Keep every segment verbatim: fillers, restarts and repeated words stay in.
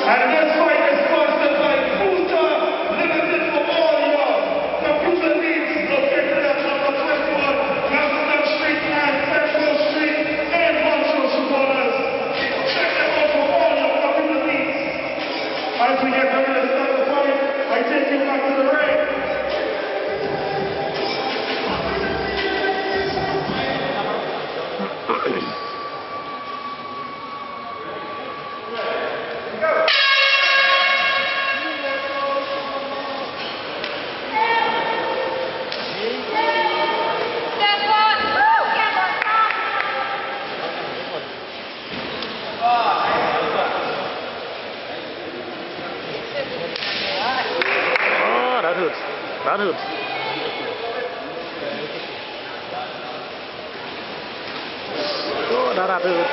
And this fight is sponsored by Computer Limited for all your computer needs, located at number twenty-one, Glasgow Street and Central Street in Montreal, supporters. Check them out for all your computer needs. As we get ready to start the fight, I take you back to the ring. That hurts. That hurts. Oh, that hurts.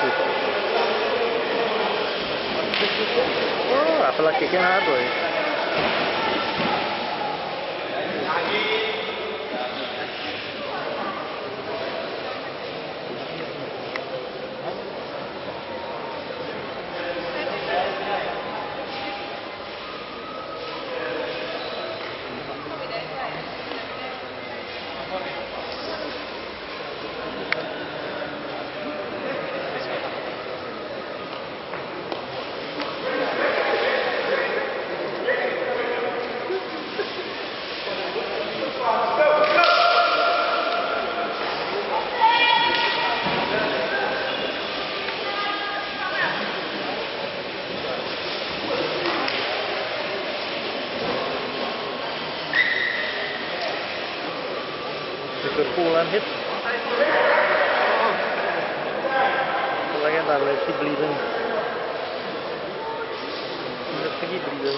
Oh, I feel like kicking hard, boy. Good pull and hit. Look at that, let's keep bleeding. Let's keep bleeding.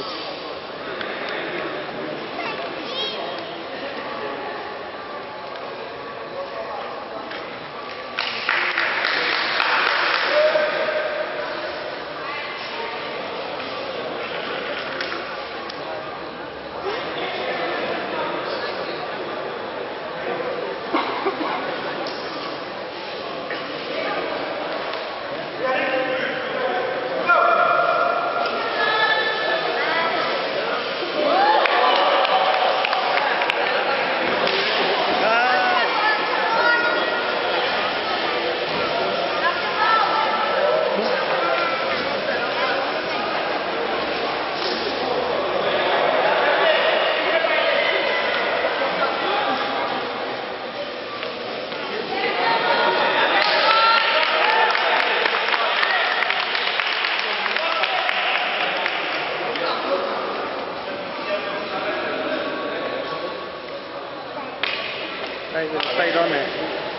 Right, just stayed on there.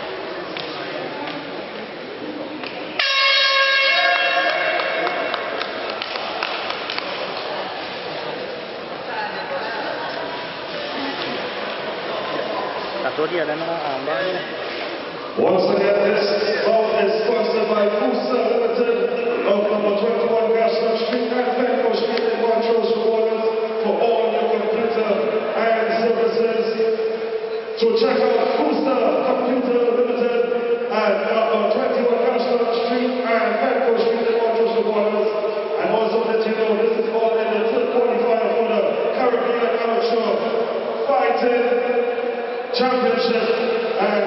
Once again, this bout is sponsored by Computer Limited of number twenty-one Glasgow Street and Central Street in Montreal, supporters for all your computer and services. So check out Computer Computer Limited at number twenty-one Glasgow Street and Central Street in Montreal, supporters. And also let you know this is all in the third qualifier for the Caribbean Amateur Fighting Championship. And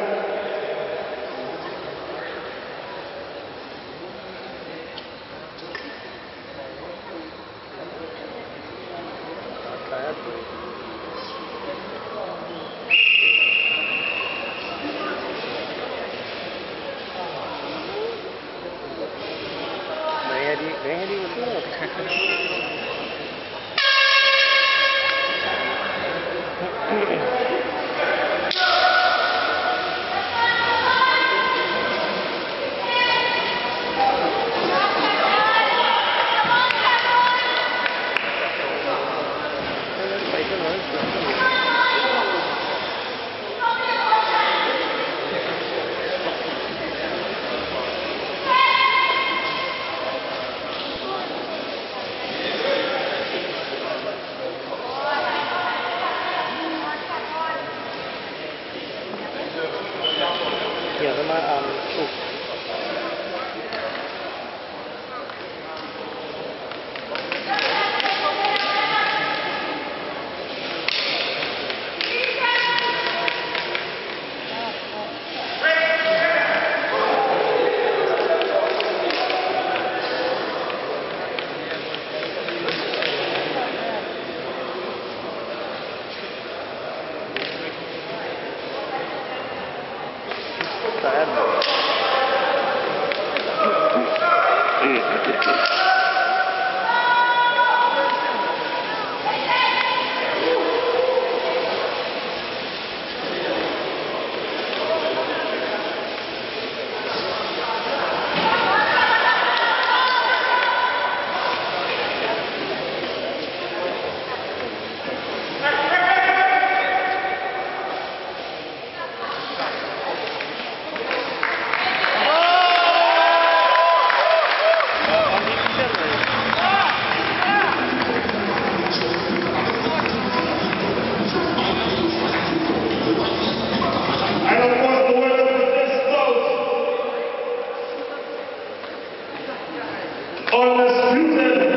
ready, ready with it. Undisputed